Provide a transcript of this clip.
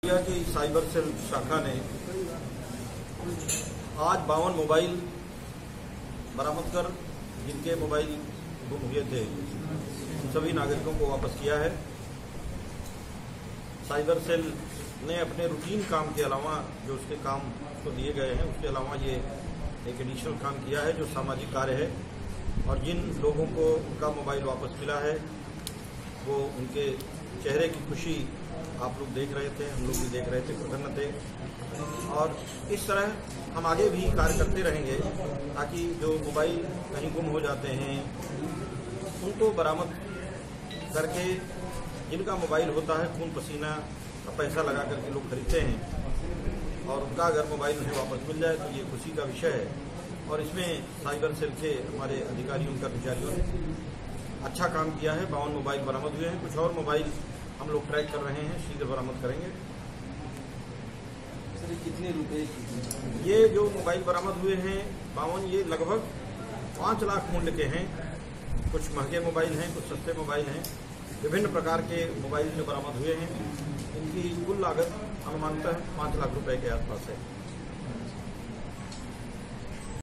India की cyber cell शाखा ने आज 52 मोबाइल बरामद कर जिनके मोबाइल गुम हुए थे उन सभी नागरिकों को वापस किया है। साइबर सेल ने अपने रूटीन काम के अलावा जो उसके काम को दिए गए हैं उसके अलावा ये एक एडिशनल काम किया है जो सामाजिक कार्य है। और जिन लोगों को उनका मोबाइल वापस मिला है वो उनके चेहरे की खुशी आप लोग देख रहे थे, हम लोग भी देख रहे थे, प्रसन्न थे। और इस तरह हम आगे भी कार्य करते रहेंगे ताकि जो मोबाइल कहीं गुम हो जाते हैं उनको बरामद करके जिनका मोबाइल होता है खून पसीना का पैसा लगा करके लोग खरीदते हैं और उनका अगर मोबाइल उन्हें वापस मिल जाए तो ये खुशी का विषय है। और इसमें साइबर सेल के हमारे अधिकारियों कर्मचारियों ने अच्छा काम किया है। 52 मोबाइल बरामद हुए हैं। कुछ और मोबाइल हम लोग ट्रैक कर रहे हैं, शीघ्र बरामद करेंगे। सर कितने रुपए? ये जो मोबाइल बरामद हुए हैं 52 ये लगभग 5 लाख मूल्य के हैं। कुछ महंगे मोबाइल हैं, कुछ सस्ते मोबाइल हैं, विभिन्न प्रकार के मोबाइल जो बरामद हुए हैं इनकी कुल लागत अनुमानतः 5 लाख रुपए के आसपास है।